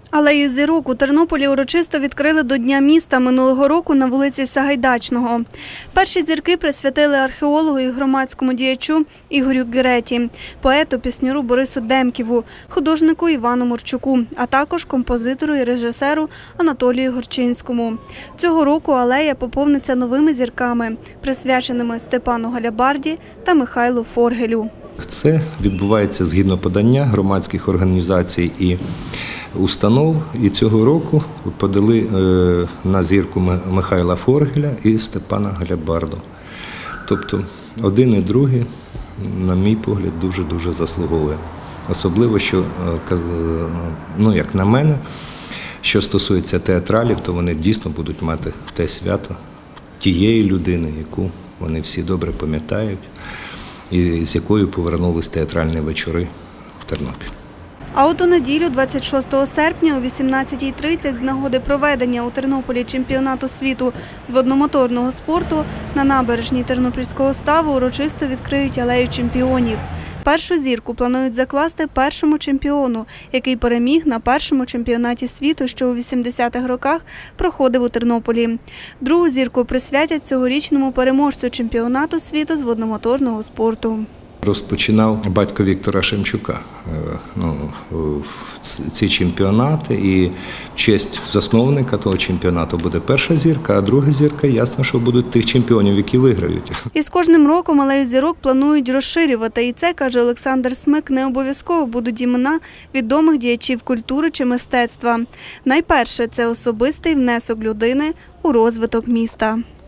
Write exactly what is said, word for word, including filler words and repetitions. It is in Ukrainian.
Алею зірок у Тернополі урочисто відкрили до Дня міста минулого року на вулиці Сагайдачного. Перші зірки присвятили археологу і громадському діячу Ігорю Гереті, поету, пісняру Борису Демківу, художнику Івану Морчуку, а також композитору і режисеру Анатолію Горчинському. Цього року алея поповниться новими зірками, присвяченими Степану Галябарді та Михайлу Форгелю. Це відбувається згідно подання громадських організацій і установ. І цього року подали на зірку Михайла Форгеля і Степана Галябарду. Тобто один і другий, на мій погляд, дуже-дуже заслуговує. Особливо, що, ну, як на мене, що стосується театралів, то вони дійсно будуть мати те свято тієї людини, яку вони всі добре пам'ятають, і з якою повернулись театральні вечори в Тернопіль. А от у неділю, двадцять шостого серпня о вісімнадцятій тридцять, з нагоди проведення у Тернополі чемпіонату світу з водномоторного спорту, на набережній Тернопільського ставу урочисто відкриють алею чемпіонів. Першу зірку планують закласти першому чемпіону, який переміг на першому чемпіонаті світу, що у вісімдесятих роках проходив у Тернополі. Другу зірку присвятять цьогорічному переможцю чемпіонату світу з водномоторного спорту. Розпочинав батько Віктора Шемчука ну, ці чемпіонати, і в честь засновника того чемпіонату буде перша зірка, а друга зірка, ясно, що будуть тих чемпіонів, які виграють. І з кожним роком алею зірок планують розширювати. І це, каже Олександр Смик, не обов'язково будуть імена відомих діячів культури чи мистецтва. Найперше – це особистий внесок людини у розвиток міста.